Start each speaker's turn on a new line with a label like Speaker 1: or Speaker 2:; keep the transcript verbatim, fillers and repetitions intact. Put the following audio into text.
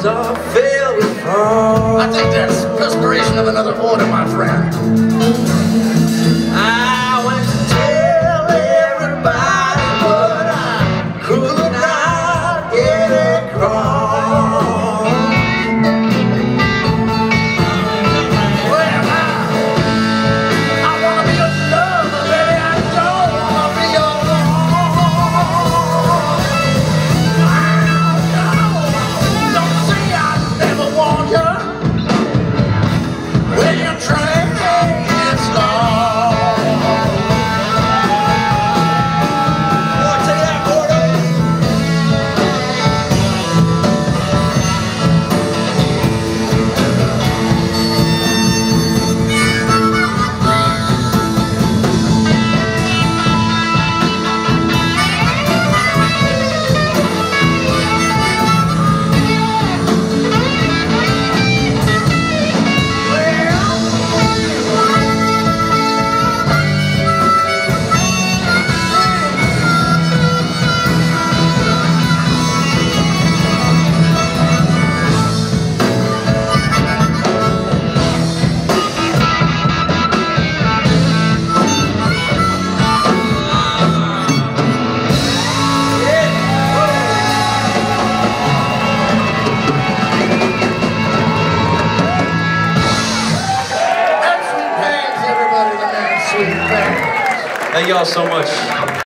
Speaker 1: walls are filled with frost.
Speaker 2: I think that's perspiration of another order, my friend.
Speaker 1: I went to tell everybody, but I could not get across.
Speaker 2: Well, I, I wanna be your lover, baby. I don't wanna be your wrong. Don't say I never warned you. When your train is long.
Speaker 1: Boy, take that, Gordo.
Speaker 2: Mad-Sweet Pangs, everybody, the Mad-Sweet Pangs.
Speaker 1: Thank y'all so much.